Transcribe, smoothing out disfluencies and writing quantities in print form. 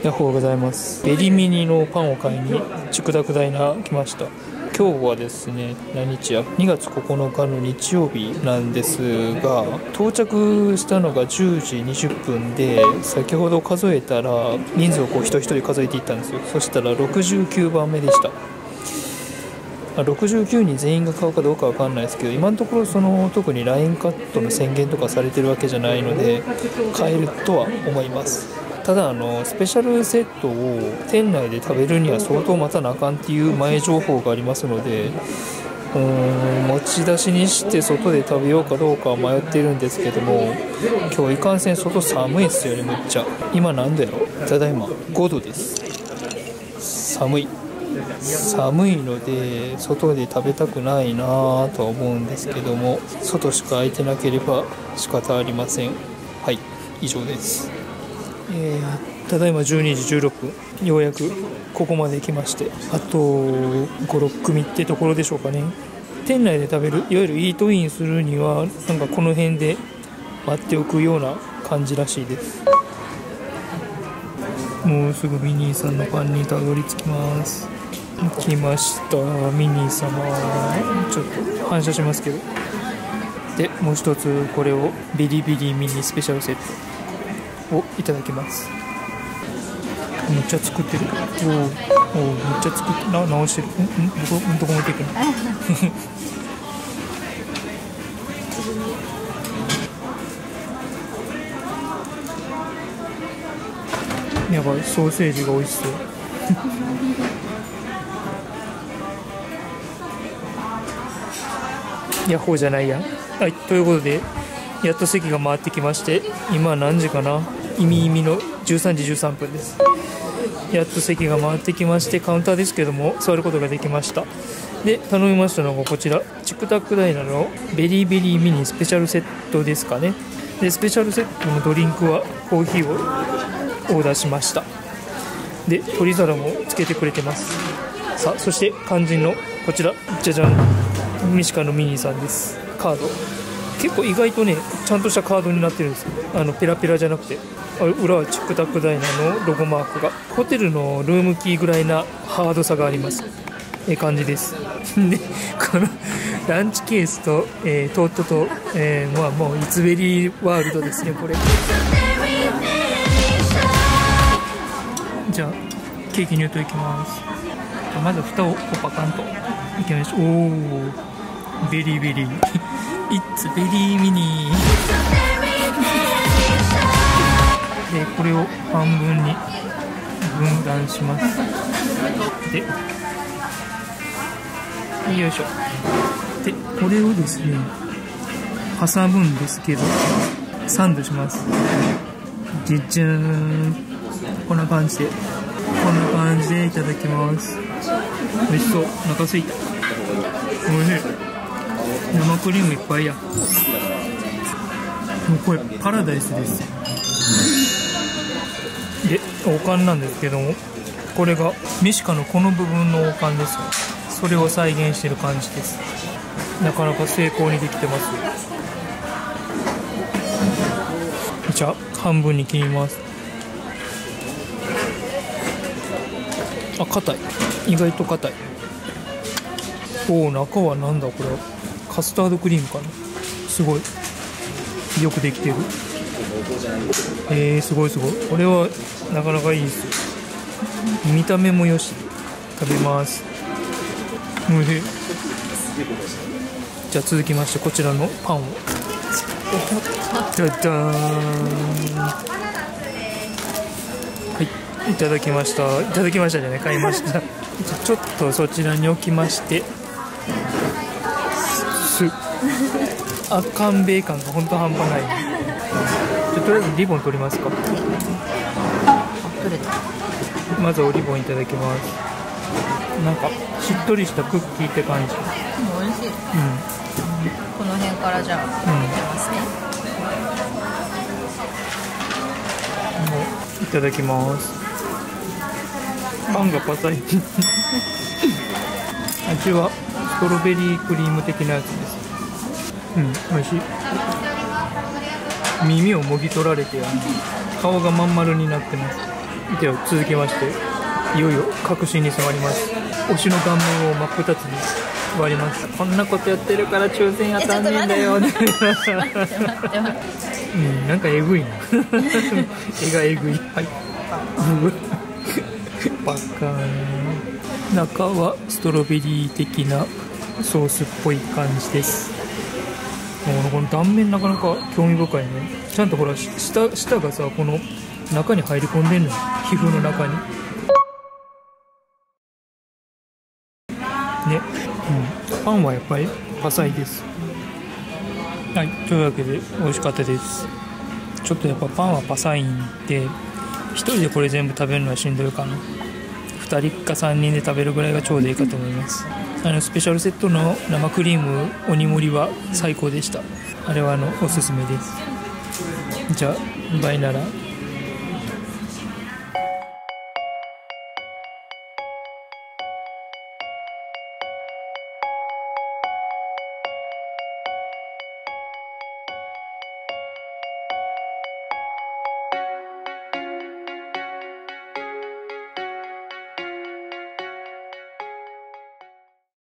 ヤッホーございます。ベリミニのパンを買いにチクダクダイナ来ました。今日はですね、何日や2月9日の日曜日なんですが、到着したのが10時20分で、先ほど数えたら人数をこう一人一人数えていったんですよ。そしたら69番目でした。69人全員が買うかどうかわかんないですけど、今のところ特にラインカットの宣言とかされてるわけじゃないので買えるとは思います。ただスペシャルセットを店内で食べるには相当待たなあかんっていう前情報がありますので、持ち出しにして外で食べようかどうかは迷っているんですけども、今日いかんせん外寒いですよね。むっちゃ今何度やろ、ただいま5度です。寒いので外で食べたくないなぁとは思うんですけども、外しか空いてなければ仕方ありません。はい、以上です。ただいま12時16分、ようやくここまで来まして、あと5、6組ってところでしょうかね。店内で食べる、いわゆるイートインするにはなんかこの辺で待っておくような感じらしいです。もうすぐミニーさんのパンにたどり着きます。来ました、ミニー様。ちょっと反射しますけど。でもう一つ、これをビリビリミニスペシャルセットをいただきます。めっちゃ作ってる。めっちゃ作って直してる。どこ向いていくのやばい、ソーセージが美味しそうヤッホーじゃないや。はい、ということでやっと席が回ってきまして、今何時かな、意味の13時13分です。やっと席が回ってきまして、カウンターですけども座ることができました。で頼みましたのがこちら、チクタクダイナのベリーベリーミニスペシャルセットですかね。でスペシャルセットのドリンクはコーヒーをオーダーしました。で取り皿もつけてくれてます。さあ、そして肝心のこちら、じゃじゃん、ミシカのミニーさんです。カード結構意外とね、ちゃんとしたカードになってるんですよ。ペラペラじゃなくて、裏はチクタクダイナのロゴマークが、ホテルのルームキーぐらいなハードさがあります。感じですでこのランチケースと、トートと、もうイツベリーワールドですね、これ。じゃあケーキ入刀いきます。まず蓋をパカンといきましょう。おー、ベリーベリーIt's ベリーミニでこれを半分に分断します。でよいしょ。でこれをですね挟むんですけど、サンドします。じゃじゃーん、こんな感じでいただきます。美味しそう、お腹すいた。おいしい、生クリームいっぱいや。もうこれパラダイスです。で王冠なんですけども、これがミシカのこの部分の王冠ですよ。それを再現してる感じです。なかなか精巧にできてます。じゃあ半分に切ります。あ、硬い、意外と硬い。おお、中はなんだこれは、カスタードクリームかな。すごいよくできてる。すごいすごい、これはなかなかいいですよ。見た目もよし。食べます。おいしい。じゃあ続きまして、こちらのパンをじゃじゃーん、はい、いただきました。いただきましたじゃない、買いましたちょっとそちらに置きまして、甘米感が本当半端ない。とりあえずリボン取りますか。取れた。まずおリボンいただきます。なんかしっとりしたクッキーって感じ。 美味しい。この辺からじゃあいきますね。 もういただきます。パンがパサい味はストロベリークリーム的なやつです。美味しい。耳をもぎ取られて顔がまん丸になってます。 では続きまして、いよいよ確信に迫ります。推しの顔面を真っ二つに割ります。こんなことやってるから抽選当たんねえんだよ。待ってなんかえぐいな。絵がえぐい。はい。バカー。中はストロベリー的なソースっぽい感じです。この断面なかなか興味深いね。ちゃんとほら舌がさ、この中に入り込んでんのよ、皮膚の中にね。パンはやっぱりパサいです。はい、というわけで美味しかったです。ちょっとやっぱパンはパサいんで、1人でこれ全部食べるのはしんどいかな。2人か3人で食べるぐらいがちょうどいいかと思います。スペシャルセットの生クリーム鬼盛りは最高でした。あれはおすすめです。じゃあバイなら。